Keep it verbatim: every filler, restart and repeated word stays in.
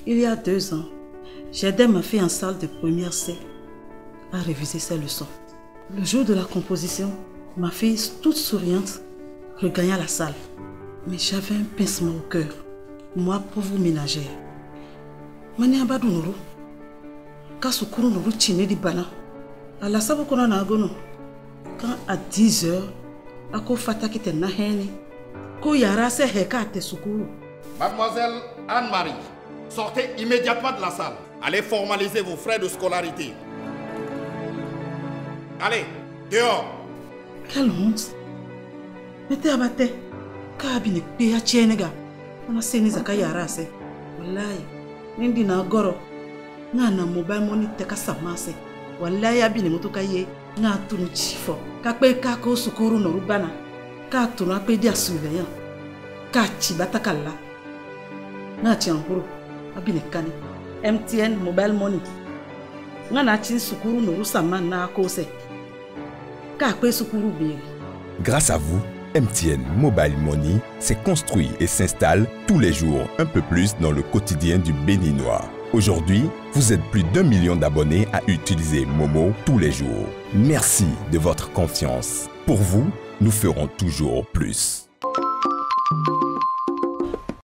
Il y a deux ans, j'aidais ma fille en salle de première C à réviser ses leçons. Le jour de la composition, ma fille, toute souriante, regagna la salle. Mais j'avais un pincement au cœur, moi pauvre ménagère. Mani abadu nuru, kasukuru nuru chine di bana. Ala sabu kona na agono. Quand à dix heures, ako fata kite na heni, ko yara se heka te sukuru. Mademoiselle Anne-Marie, sortez immédiatement de la salle. Allez formaliser vos frais de scolarité. Allez, dehors. Quelle honte. Mete abate. Kabine peya chenega. Ona seni zaka yara se. Wallahi. Nindi na goro. Na na mobile money teka samase. Wallahi abine mutuka ye. Na tunu chifo. Kakpe kako sukuru no rubana. Ka tunu akpe dia surveillant. Ka chibata kala. Na chiankuru. Abine kani. M T N mobile money. Na na chin sukuru no rusama na akose. Ka akpe sukuru biri. Grâce à vous, M T N Mobile Money s'est construit et s'installe tous les jours un peu plus dans le quotidien du Béninois. Aujourd'hui, vous êtes plus d'un million d'abonnés à utiliser Momo tous les jours. Merci de votre confiance. Pour vous, nous ferons toujours plus.